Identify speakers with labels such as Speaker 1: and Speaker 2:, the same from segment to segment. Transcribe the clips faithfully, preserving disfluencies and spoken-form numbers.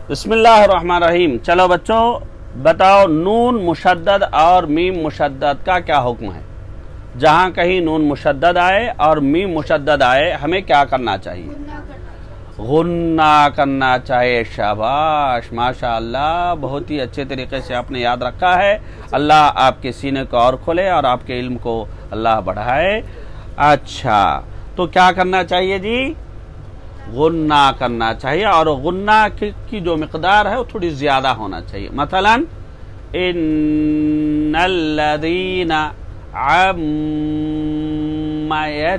Speaker 1: बिस्मिल्लाहिर्रहमानिर्रहीम। चलो बच्चों बताओ, नून मुशद्दद और मीम मुशद्दद का क्या हुक्म है। जहाँ कहीं नून मुशद्दद आए और मीम मुशद्दद आए हमें क्या करना चाहिए? गुन्ना करना चाहिए। शाबाश, माशाअल्लाह, बहुत ही अच्छे तरीके से आपने याद रखा है। अल्लाह आपके सीने को और खोले और आपके इल्म को अल्लाह बढ़ाए। अच्छा, तो क्या करना चाहिए जी? गुन्ना करना चाहिए, और गुन्ना की, की जो मिक़दार है वो थोड़ी ज़्यादा होना चाहिए। मसलन इन्नल्लज़ीना अम्मा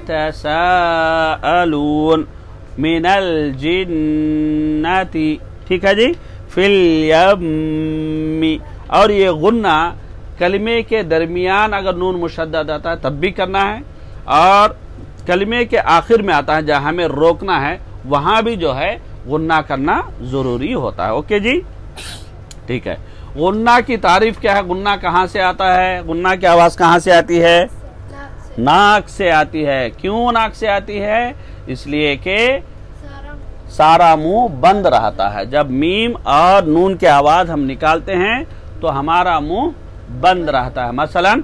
Speaker 1: यतसाअलून मिनल जिन्नति, ठीक है जी, फिल यम्मी। और ये गुन्ना कलिमे के दरमियान अगर नून मुशद्दद आता है तब भी करना है, और कलिमे के आखिर में आता है जहाँ हमें रोकना है वहाँ भी जो है गुन्ना करना ज़रूरी होता है। ओके जी, ठीक है। गुन्ना की तारीफ क्या है? गुन्ना कहाँ से आता है? गुन्ना की आवाज़ कहाँ से आती है? नाक से आती है। क्यों नाक से आती है? इसलिए कि सारा मुंह बंद रहता है। जब मीम और नून की आवाज़ हम निकालते हैं तो हमारा मुंह बंद रहता है। मसलन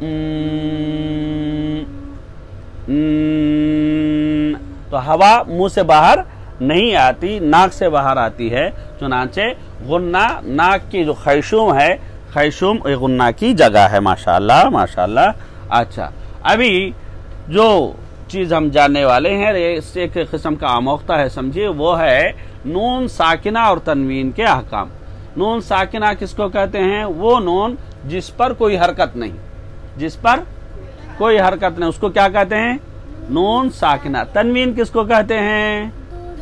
Speaker 1: तो हवा मुंह से बाहर नहीं आती, नाक से बाहर आती है। चुनांचे गुन्ना नाक की जो खैशूम है, खैशूम ये गुन्ना की जगह है। माशाअल्लाह माशाअल्लाह। अच्छा, अभी जो चीज़ हम जानने वाले हैं, इससे एक किस्म का आमोख्ता है, समझिए, वो है नून साकिना और तनवीन के अहकाम। नून साकिना किसको कहते हैं? वो नून जिस पर कोई हरकत नहीं, जिस पर कोई हरकत नहीं, उसको क्या कहते हैं? नून साकिना। तनवीन किसको कहते हैं?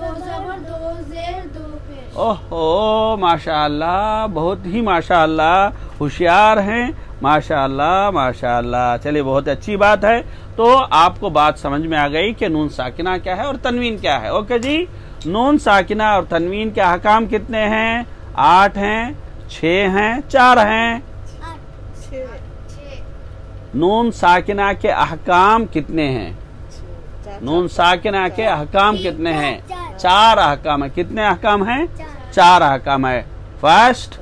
Speaker 1: ओहो माशाअल्लाह, बहुत ही माशाअल्लाह होशियार हैं, माशाअल्लाह माशाअल्लाह। चलिए, बहुत अच्छी बात है। तो आपको बात समझ में आ गई कि नून साकिना क्या है और तनवीन क्या है। ओके जी, नून साकिना और तनवीन के अहकाम कितने हैं? आठ हैं, छः हैं, चार हैं? नून साकिना के अहकाम कितने हैं? नून साकिना के अहकाम कितने हैं? चार अहकाम है। कितने अहकाम हैं? चार अहकाम है। फर्स्ट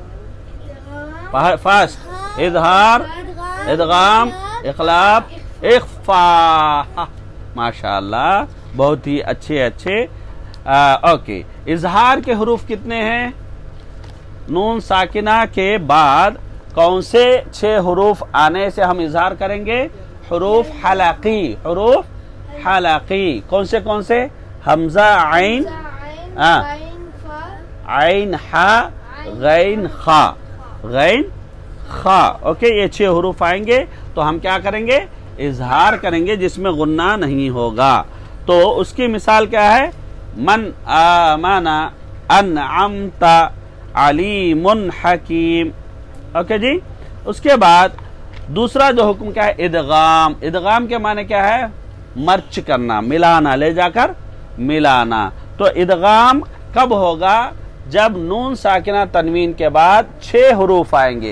Speaker 1: फर्स्ट इज़हार, इदगाम, इखलाब, इख्फा। माशाअल्लाह, बहुत ही अच्छे अच्छे। आ, ओके, इज़हार के हरूफ कितने हैं? नून साकिना के बाद कौन से छह हरूफ आने से हम इज़हार करेंगे? हरूफ हलकी, हरूफ हलकी। कौन से कौन से? हमजा, आइन, आइन, हा, गैन, खा, गैन, खा। ओके, ये छह हरूफ आएंगे तो हम क्या करेंगे? इज़हार करेंगे, जिसमें गुन्ना नहीं होगा। तो उसकी मिसाल क्या है? मन आमना अनअमता अलीमुन हकीम। ओके जी। उसके बाद दूसरा जो हुक्म क्या है? इदगाम। इदगाम के माने क्या है? मर्च करना, मिलाना, ले जाकर मिलाना। तो इदगाम कब होगा? जब नून साकिना तनवीन के बाद छह हुरूफ आएंगे।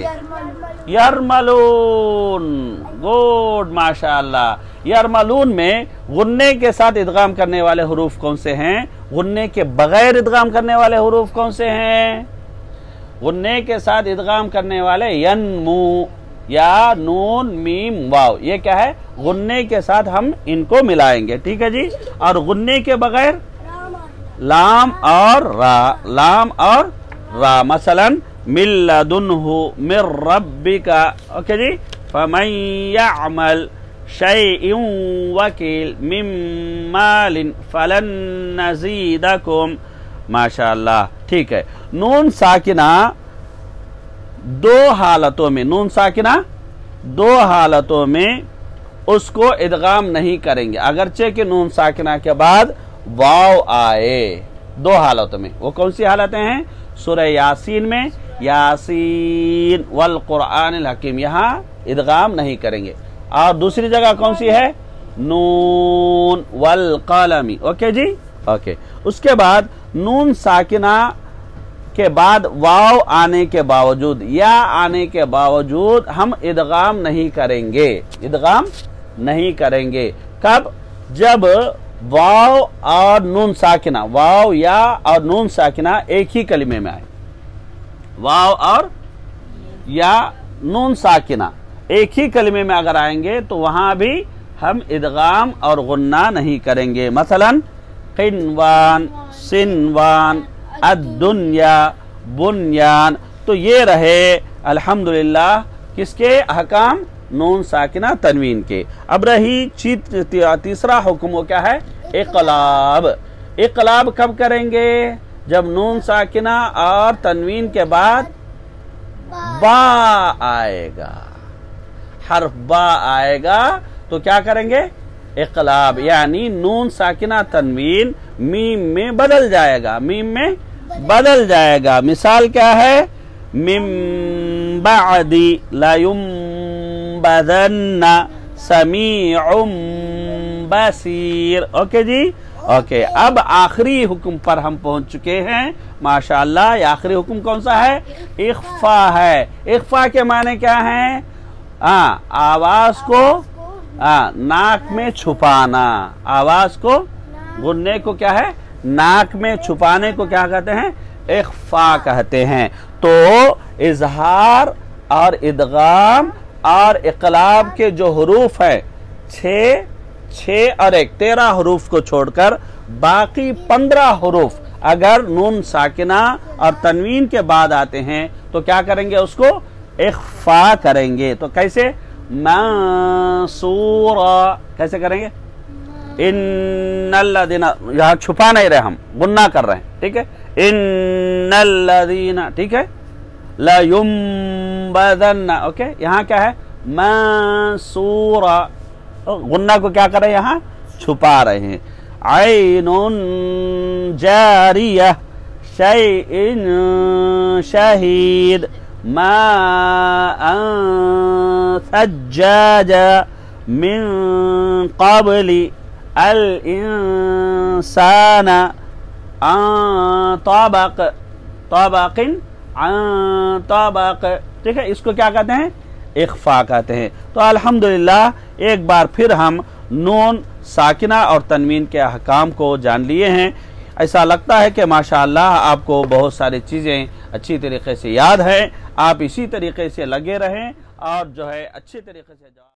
Speaker 1: यरमलून, गुड, माशाअल्लाह। यरमलून में गुन्ने के साथ इदगाम करने वाले हुरूफ कौन से हैं? गुन्ने के बगैर इदगाम करने वाले हुरूफ कौन से हैं? गुन्ने के साथ इदगाम करने वाले यनमू, या नून मीम वाव, ये क्या है? गुन्ने के साथ हम इनको मिलाएंगे, ठीक है जी। और गुन्ने के बगैर लाम और रा, लाम और रा। मसलन मिल्लदुन्हु मिर रब्बिका। ओके जी। फमन यअमल शैइन वकील मिन मालिन फलन नज़ीदकुम। माशाअल्लाह, ठीक है। नून साकिना दो हालतों में, नून साकिना दो हालतों में उसको इदगाम नहीं करेंगे, अगरचे कि नून साकिना के बाद वाव आए। दो हालतों में। वो कौन सी हालतें हैं? सूरह यासीन में, यासीन वल कुरआनिल हकीम, यहाँ इदगाम नहीं करेंगे। और दूसरी जगह कौन सी है? नून वल कलमी। ओके जी, ओके। उसके बाद नून साकिना के बाद वाव आने के बावजूद, या आने के बावजूद हम इदगाम नहीं करेंगे, इदगाम नहीं करेंगे। कब? जब वाव और नून साकिना, वाव या और नून साकिना एक ही कलिमे में आए, वाव और या नून साकिना एक ही कलिमे में अगर आएंगे तो वहां भी हम इदगाम और गुन्ना नहीं करेंगे। मसलन क़िनवान, सिनवान, अद्दुन्या, बुन्यान, तो ये रहे अल्हम्दुलिल्लाह किसके अहकाम, नून साकिना तनवीन के। अब रही तीसरा हुक्म, वो क्या है, इक़लाब। इक़लाब कब करेंगे, जब नून साकिना और तनवीन के बाद बा आएगा, हर्फ बा आएगा तो क्या करेंगे, इक़लाब, यानी नून साकिना तनवीन मीम में बदल जाएगा, मीम में बदल जाएगा। मिसाल क्या है, मिम बअदी ला युंबदन्ना समीउम बसीर। ओके जी, ओके। अब आखिरी हुक्म पर हम पहुंच चुके हैं माशाअल्लाह। ये आखिरी हुक्म कौन सा है, इख्फा है। इख्फा के माने क्या है, हाँ, आवाज को हाँ, नाक में छुपाना, आवाज को गुन्ने को क्या है, नाक में छुपाने को क्या कहते हैं, इख्फा कहते हैं। तो इजहार और इदगाम और इक़लाब के जो हुरूफ है, छः छः और एक तेरह हुरूफ को छोड़कर बाकी पंद्रह हुरूफ अगर नून साकिना और तनवीन के बाद आते हैं तो क्या करेंगे, उसको इख्फा करेंगे। तो कैसे, मंसूरा कैसे करेंगे, इन्नल्लज़ीना, यहाँ छुपा नहीं रहे, हम गुन्ना कर रहे हैं, ठीक है, इन्नल्लज़ीना, ठीक है, ला युंबदन्ना, ओके। यहाँ क्या है, मंसूरा, गुन्ना को क्या कर रहे हैं, यहाँ छुपा रहे हैं। ऐनुन जारिया शैइन शहीद माअन सज्जाजा मिन क़ब्ली अल इंसाना अन तबक तबकिन अन तबक, ठीक है, इसको क्या कहते हैं, इख्फा कहते हैं। तो अल्हम्दुलिल्लाह एक बार फिर हम नून साकिना और तनवीन के अहकाम को जान लिए हैं। ऐसा लगता है कि माशाअल्लाह आपको बहुत सारी चीज़ें अच्छी तरीके से याद है। आप इसी तरीके से लगे रहें और जो है अच्छी तरीके से